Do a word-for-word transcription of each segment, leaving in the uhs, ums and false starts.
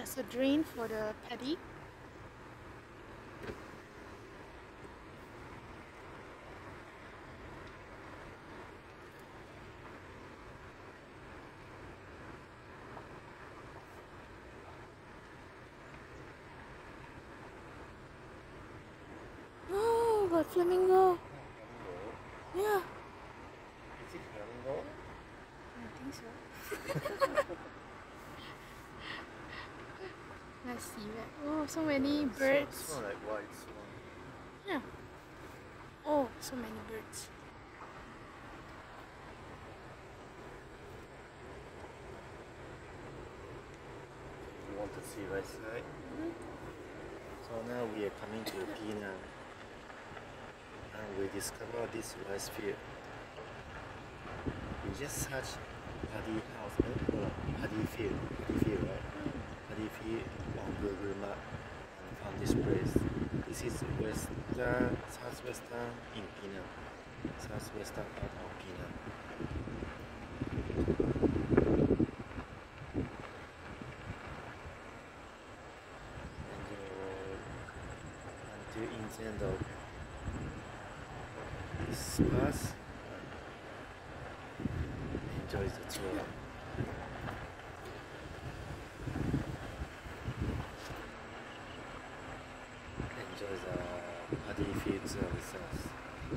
as a drain for the paddy. Oh, got flamingo. Yeah. Is it flamingo? I think so. Let's see that. Oh, so many birds. It's not like white swan. Yeah. Oh, so many birds. You want to see right side? Mm-hmm. So now we are coming to Penang, and we discover this rice field. We just search Padi House, uh, Padi Field, Padi Field, right? Padi Field on Google Map and found this place. This is western, southwestern in Penang, southwestern part of Penang. And uh, until in the end of this pass, enjoy the tour. Enjoy the Padi Field services.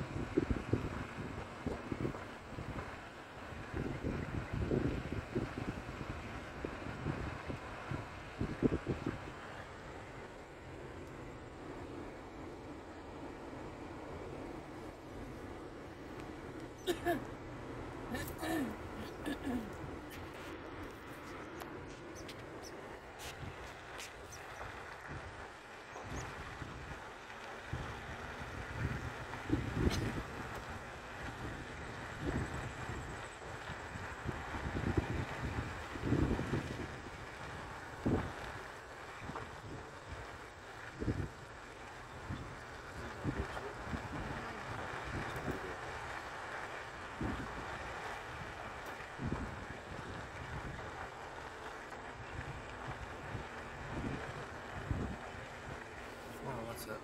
Wow, what's that?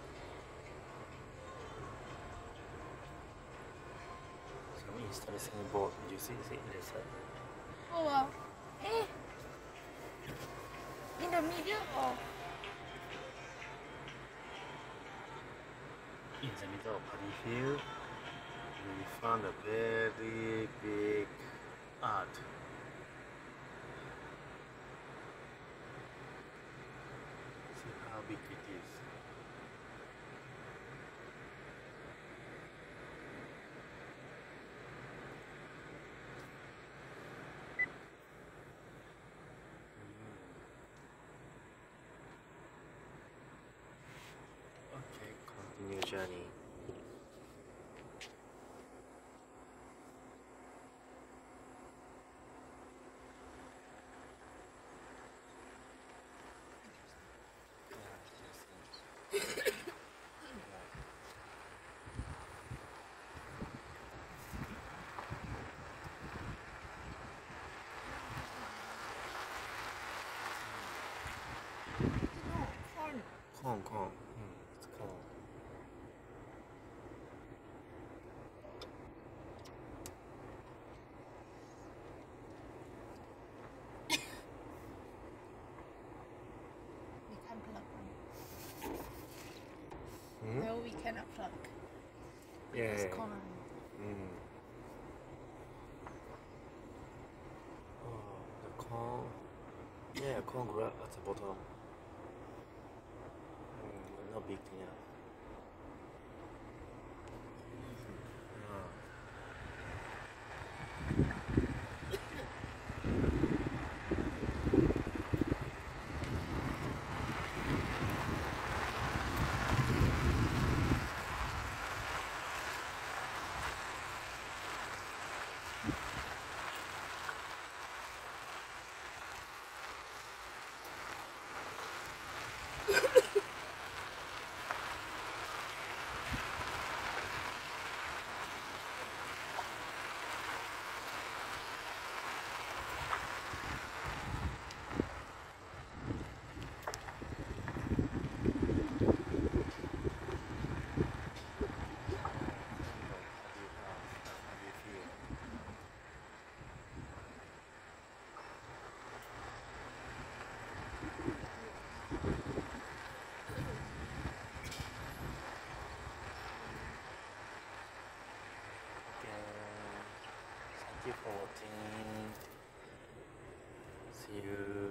Some interesting board. Did you see it in the side? Oh wow. Eh. In the middle or In the middle of Padi Field, we found a very big art. See how big it is. Okay, continue journey. corn? Corn, corn. Mm, it's corn. We can't pluck one. Hmm? No, we cannot pluck. Yeah. It's corn. Mm. Oh, the corn. Yeah, corn grew up at the bottom. Mm, not big enough. Ah. Thank you for watching. See you.